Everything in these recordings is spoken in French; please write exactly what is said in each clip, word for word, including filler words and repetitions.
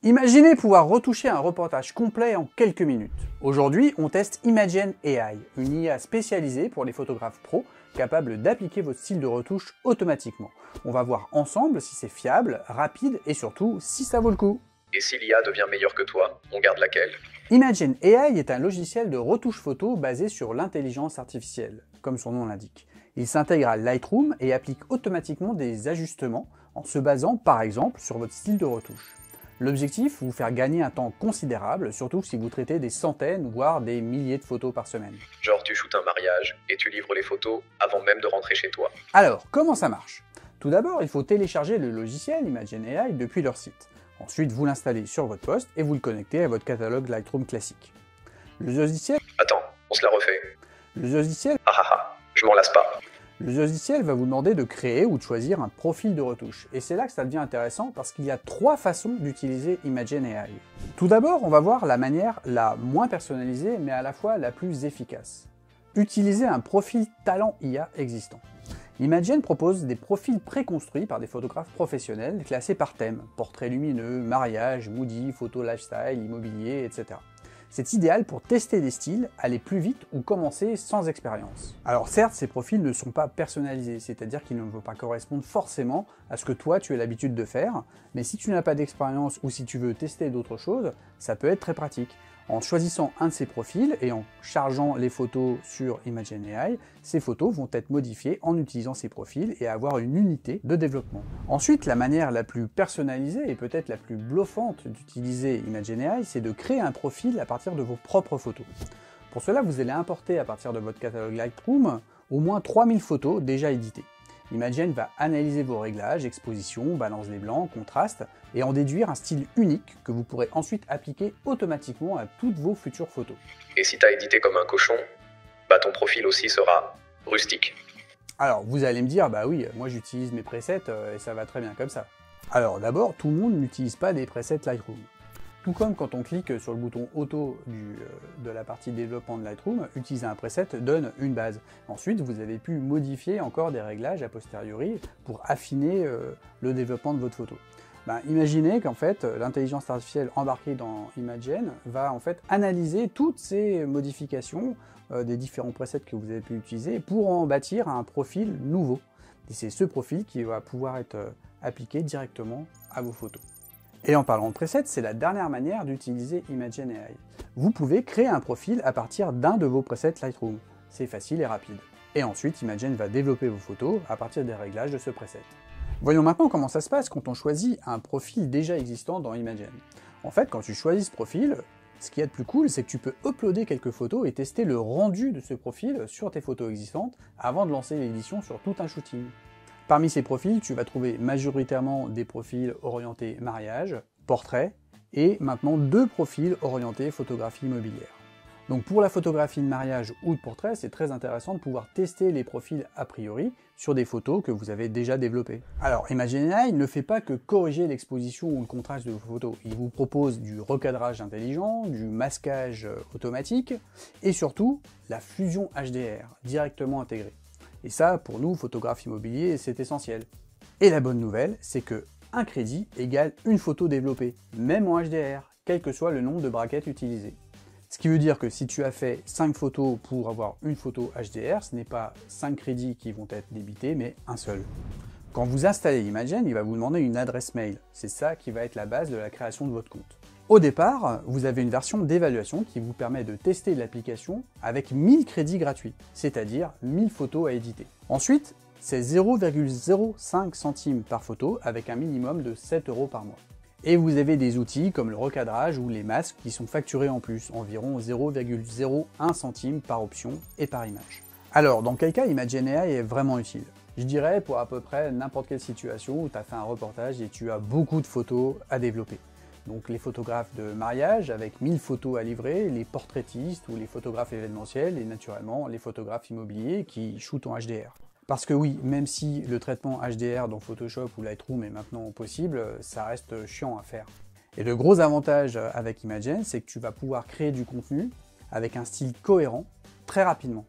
Imaginez pouvoir retoucher un reportage complet en quelques minutes. Aujourd'hui, on teste Imagen A I, une I A spécialisée pour les photographes pros, capable d'appliquer votre style de retouche automatiquement. On va voir ensemble si c'est fiable, rapide et surtout si ça vaut le coup. Et si l'I A devient meilleure que toi, on garde laquelle? Imagen A I est un logiciel de retouche photo basé sur l'intelligence artificielle, comme son nom l'indique. Il s'intègre à Lightroom et applique automatiquement des ajustements en se basant par exemple sur votre style de retouche. L'objectif, vous faire gagner un temps considérable, surtout si vous traitez des centaines, voire des milliers de photos par semaine. Genre tu shootes un mariage et tu livres les photos avant même de rentrer chez toi. Alors, comment ça marche? Tout d'abord, il faut télécharger le logiciel Imagen A I depuis leur site. Ensuite, vous l'installez sur votre poste et vous le connectez à votre catalogue Lightroom classique. Le logiciel... Attends, on se la refait. Le logiciel... Ah ah ah, je m'en lasse pas. Le logiciel va vous demander de créer ou de choisir un profil de retouche. Et c'est là que ça devient intéressant parce qu'il y a trois façons d'utiliser Imagen A I. Tout d'abord, on va voir la manière la moins personnalisée mais à la fois la plus efficace. Utiliser un profil talent I A existant. Imagen propose des profils préconstruits par des photographes professionnels classés par thème, portrait lumineux, mariage, moody, photo lifestyle, immobilier, et cetera. C'est idéal pour tester des styles, aller plus vite ou commencer sans expérience. Alors certes, ces profils ne sont pas personnalisés, c'est-à-dire qu'ils ne vont pas correspondre forcément à ce que toi tu as l'habitude de faire, mais si tu n'as pas d'expérience ou si tu veux tester d'autres choses, ça peut être très pratique. En choisissant un de ces profils et en chargeant les photos sur Imagen A I, ces photos vont être modifiées en utilisant ces profils et avoir une unité de développement. Ensuite, la manière la plus personnalisée et peut-être la plus bluffante d'utiliser Imagen A I, c'est de créer un profil à partir de vos propres photos. Pour cela, vous allez importer à partir de votre catalogue Lightroom au moins trois mille photos déjà éditées. Imagen va analyser vos réglages, exposition, balance des blancs, contraste, et en déduire un style unique que vous pourrez ensuite appliquer automatiquement à toutes vos futures photos. Et si t'as édité comme un cochon, bah ton profil aussi sera rustique. Alors vous allez me dire, bah oui, moi j'utilise mes presets euh, et ça va très bien comme ça. Alors d'abord, tout le monde n'utilise pas des presets Lightroom. Tout comme quand on clique sur le bouton auto du, euh, de la partie développement de Lightroom, utiliser un preset donne une base. Ensuite, vous avez pu modifier encore des réglages a posteriori pour affiner euh, le développement de votre photo. Ben, imaginez qu'en fait, l'intelligence artificielle embarquée dans Imagen va en fait analyser toutes ces modifications euh, des différents presets que vous avez pu utiliser pour en bâtir un profil nouveau. Et c'est ce profil qui va pouvoir être euh, appliqué directement à vos photos. Et en parlant de presets, c'est la dernière manière d'utiliser Imagen A I. Vous pouvez créer un profil à partir d'un de vos presets Lightroom. C'est facile et rapide. Et ensuite, Imagen va développer vos photos à partir des réglages de ce preset. Voyons maintenant comment ça se passe quand on choisit un profil déjà existant dans Imagen. En fait, quand tu choisis ce profil, ce qu'il y a de plus cool, c'est que tu peux uploader quelques photos et tester le rendu de ce profil sur tes photos existantes avant de lancer l'édition sur tout un shooting. Parmi ces profils, tu vas trouver majoritairement des profils orientés mariage, portrait, et maintenant deux profils orientés photographie immobilière. Donc pour la photographie de mariage ou de portrait, c'est très intéressant de pouvoir tester les profils a priori sur des photos que vous avez déjà développées. Alors Imagen A I ne fait pas que corriger l'exposition ou le contraste de vos photos, il vous propose du recadrage intelligent, du masquage automatique, et surtout la fusion H D R directement intégrée. Et ça, pour nous, photographes immobiliers, c'est essentiel. Et la bonne nouvelle, c'est que un crédit égale une photo développée, même en H D R, quel que soit le nombre de braquettes utilisées. Ce qui veut dire que si tu as fait cinq photos pour avoir une photo H D R, ce n'est pas cinq crédits qui vont être débités, mais un seul. Quand vous installez Imagen, il va vous demander une adresse mail. C'est ça qui va être la base de la création de votre compte. Au départ, vous avez une version d'évaluation qui vous permet de tester l'application avec mille crédits gratuits, c'est-à-dire mille photos à éditer. Ensuite, c'est zéro virgule zéro cinq centimes par photo avec un minimum de sept euros par mois. Et vous avez des outils comme le recadrage ou les masques qui sont facturés en plus, environ zéro virgule zéro un centime par option et par image. Alors, dans quel cas Imagen A I est vraiment utile? Je dirais pour à peu près n'importe quelle situation où tu as fait un reportage et tu as beaucoup de photos à développer. Donc les photographes de mariage avec mille photos à livrer, les portraitistes ou les photographes événementiels et naturellement les photographes immobiliers qui shootent en H D R. Parce que oui, même si le traitement H D R dans Photoshop ou Lightroom est maintenant possible, ça reste chiant à faire. Et le gros avantage avec Imagen, c'est que tu vas pouvoir créer du contenu avec un style cohérent très rapidement.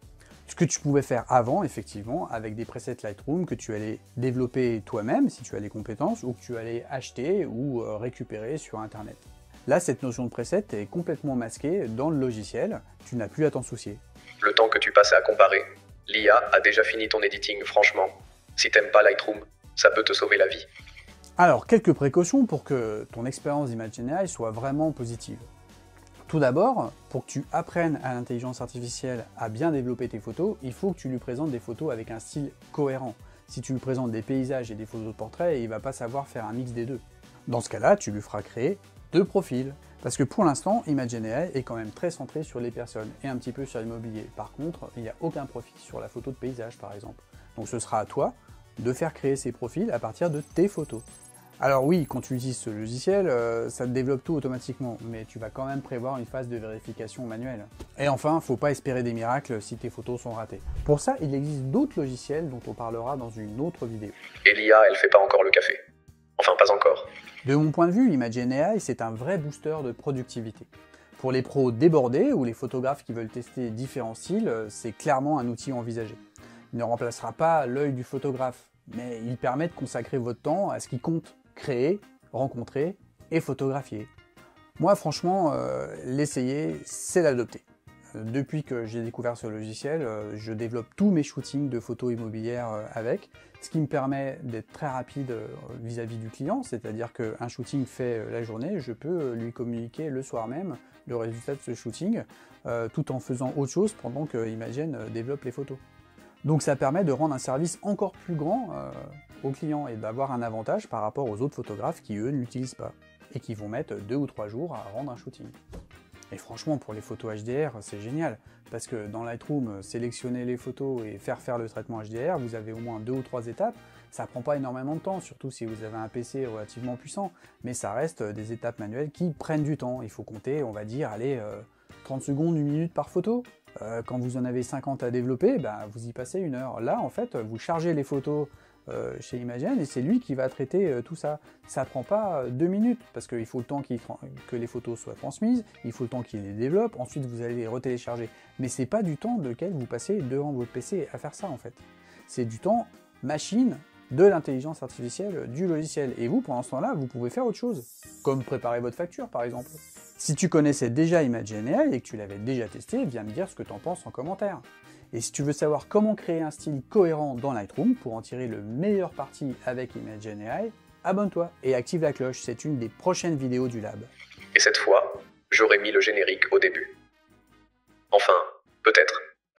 Ce que tu pouvais faire avant, effectivement, avec des presets Lightroom que tu allais développer toi-même, si tu as les compétences, ou que tu allais acheter ou euh, récupérer sur Internet. Là, cette notion de preset est complètement masquée dans le logiciel, tu n'as plus à t'en soucier. Le temps que tu passes à comparer, l'I A a déjà fini ton editing, franchement. Si t'aimes pas Lightroom, ça peut te sauver la vie. Alors, quelques précautions pour que ton expérience d'Imagen A I soit vraiment positive. Tout d'abord, pour que tu apprennes à l'intelligence artificielle à bien développer tes photos, il faut que tu lui présentes des photos avec un style cohérent. Si tu lui présentes des paysages et des photos de portraits, il ne va pas savoir faire un mix des deux. Dans ce cas-là, tu lui feras créer deux profils. Parce que pour l'instant, Imagen A I est quand même très centré sur les personnes et un petit peu sur l'immobilier. Par contre, il n'y a aucun profil sur la photo de paysage, par exemple. Donc ce sera à toi de faire créer ces profils à partir de tes photos. Alors oui, quand tu utilises ce logiciel, euh, ça te développe tout automatiquement, mais tu vas quand même prévoir une phase de vérification manuelle. Et enfin, faut pas espérer des miracles si tes photos sont ratées. Pour ça, il existe d'autres logiciels dont on parlera dans une autre vidéo. Et l'I A, elle fait pas encore le café. Enfin, pas encore. De mon point de vue, Imagen A I, c'est un vrai booster de productivité. Pour les pros débordés ou les photographes qui veulent tester différents styles, c'est clairement un outil envisagé. Il ne remplacera pas l'œil du photographe, mais il permet de consacrer votre temps à ce qui compte. Créer, rencontrer et photographier. Moi franchement, euh, l'essayer, c'est l'adopter. Depuis que j'ai découvert ce logiciel, euh, je développe tous mes shootings de photos immobilières euh, avec, ce qui me permet d'être très rapide euh, vis-à-vis du client, c'est-à-dire qu'un shooting fait euh, la journée, je peux euh, lui communiquer le soir même le résultat de ce shooting, euh, tout en faisant autre chose pendant que Imagen euh, développe les photos. Donc ça permet de rendre un service encore plus grand euh, aux clients et d'avoir un avantage par rapport aux autres photographes qui eux ne l'utilisent pas et qui vont mettre deux ou trois jours à rendre un shooting. Et franchement pour les photos H D R c'est génial parce que dans Lightroom sélectionner les photos et faire faire le traitement H D R, vous avez au moins deux ou trois étapes, ça prend pas énormément de temps, surtout si vous avez un P C relativement puissant, mais ça reste des étapes manuelles qui prennent du temps, il faut compter on va dire allez euh, trente secondes, une minute par photo. Euh, quand vous en avez cinquante à développer, ben, vous y passez une heure. Là, en fait, vous chargez les photos euh, chez Imagen et c'est lui qui va traiter euh, tout ça. Ça prend pas euh, deux minutes parce qu'il faut le temps qu'il que les photos soient transmises, il faut le temps qu'il les développe, ensuite vous allez les retélécharger. Mais c'est pas du temps de lequel vous passez devant votre P C à faire ça en fait. C'est du temps machine de l'intelligence artificielle du logiciel. Et vous, pendant ce temps-là, vous pouvez faire autre chose, comme préparer votre facture par exemple. Si tu connaissais déjà Imagen A I et que tu l'avais déjà testé, viens me dire ce que tu en penses en commentaire. Et si tu veux savoir comment créer un style cohérent dans Lightroom pour en tirer le meilleur parti avec Imagen A I, abonne-toi et active la cloche, c'est une des prochaines vidéos du lab. Et cette fois, j'aurais mis le générique au début. Enfin, peut-être.